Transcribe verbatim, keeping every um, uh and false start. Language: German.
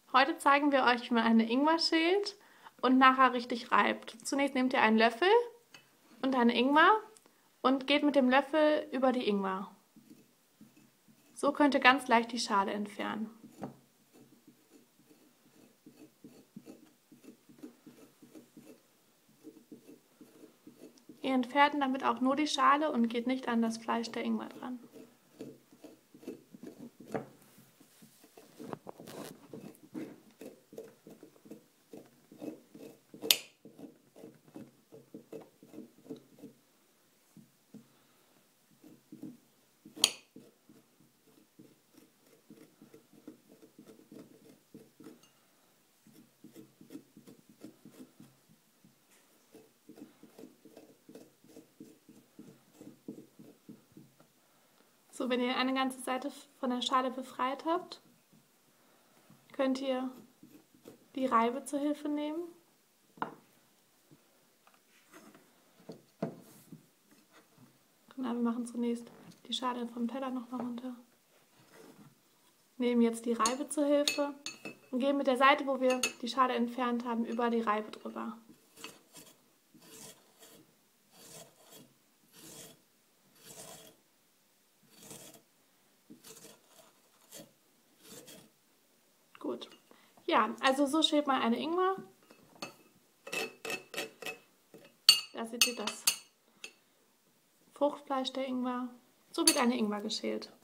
Heute zeigen wir euch, wie man eine Ingwer schält und nachher richtig reibt. Zunächst nehmt ihr einen Löffel und eine Ingwer und geht mit dem Löffel über die Ingwer. So könnt ihr ganz leicht die Schale entfernen. Ihr entfernt damit auch nur die Schale und geht nicht an das Fleisch der Ingwer dran. So, wenn ihr eine ganze Seite von der Schale befreit habt, könnt ihr die Reibe zur Hilfe nehmen. Genau, wir machen zunächst die Schale vom Teller noch mal runter. Nehmen jetzt die Reibe zur Hilfe und gehen mit der Seite, wo wir die Schale entfernt haben, über die Reibe drüber. Gut. Ja, also so schält man eine Ingwer. Da seht ihr das Fruchtfleisch der Ingwer. So wird eine Ingwer geschält.